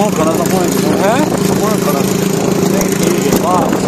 思うかなと思うんですよ。 思うかな。 天気いい。まあ